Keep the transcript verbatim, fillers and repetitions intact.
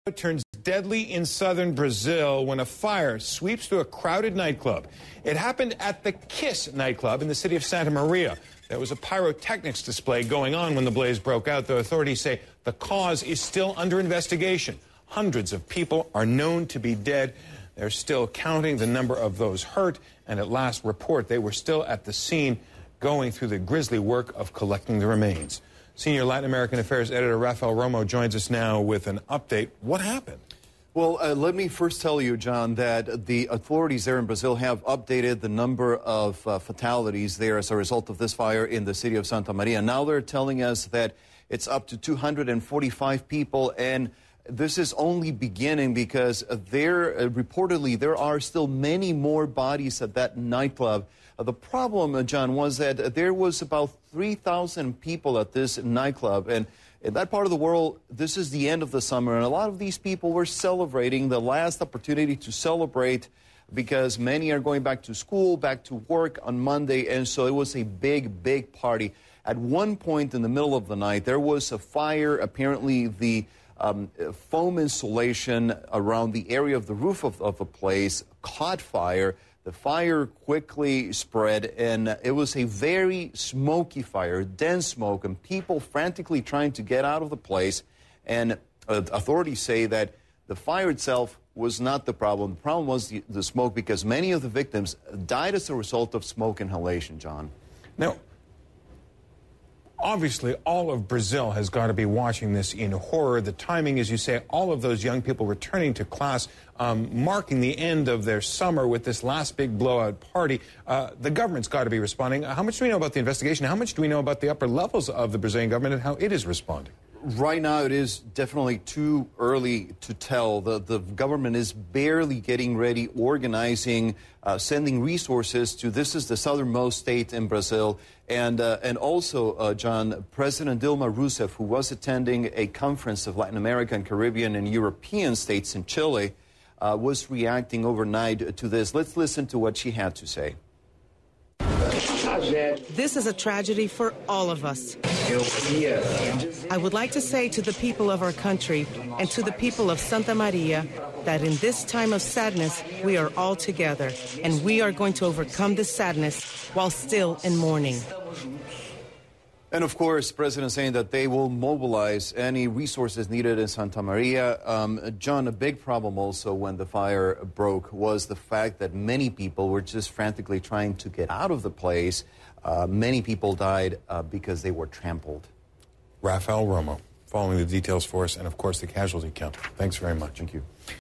It turns deadly in southern Brazil when a fire sweeps through a crowded nightclub. It happened at the Kiss nightclub in the city of Santa Maria. There was a pyrotechnics display going on when the blaze broke out. The authorities say the cause is still under investigation. Hundreds of people are known to be dead. They're still counting the number of those hurt, and at last report they were still at the scene going through the grisly work of collecting the remains. Senior Latin American Affairs editor Rafael Romo joins us now with an update. What happened? Well, uh, let me first tell you, John, that the authorities there in Brazil have updated the number of uh, fatalities there as a result of this fire in the city of Santa Maria. Now they're telling us that it's up to two hundred forty-five people, and this is only beginning because there, uh, reportedly, there are still many more bodies at that nightclub. Uh, the problem, uh, John, was that uh, there was about three thousand people at this nightclub, and in that part of the world, this is the end of the summer, and a lot of these people were celebrating the last opportunity to celebrate because many are going back to school, back to work on Monday, and so it was a big, big party. At one point in the middle of the night, there was a fire. Apparently, the um, foam insulation around the area of the roof of, of the place caught fire. The fire quickly spread, and it was a very smoky fire, dense smoke, and people frantically trying to get out of the place. And uh, authorities say that the fire itself was not the problem. The problem was the, the smoke, because many of the victims died as a result of smoke inhalation, John. Now, obviously, all of Brazil has got to be watching this in horror. The timing, as you say, all of those young people returning to class, um, marking the end of their summer with this last big blowout party. Uh, the government's got to be responding. How much do we know about the investigation? How much do we know about the upper levels of the Brazilian government and how it is responding? Right now, it is definitely too early to tell. The, the government is barely getting ready, organizing, uh, sending resources to, this is the southernmost state in Brazil. And, uh, and also, uh, John, President Dilma Rousseff, who was attending a conference of Latin American, Caribbean, and European states in Chile, uh, was reacting overnight to this. Let's listen to what she had to say. This is a tragedy for all of us. I would like to say to the people of our country and to the people of Santa Maria that in this time of sadness, we are all together, and we are going to overcome this sadness while still in mourning. And of course, the president saying that they will mobilize any resources needed in Santa Maria. Um, John, a big problem also when the fire broke was the fact that many people were just frantically trying to get out of the place. Uh, many people died uh, because they were trampled. Rafael Romo, following the details for us, and of course the casualty count. Thanks very much. Thank you.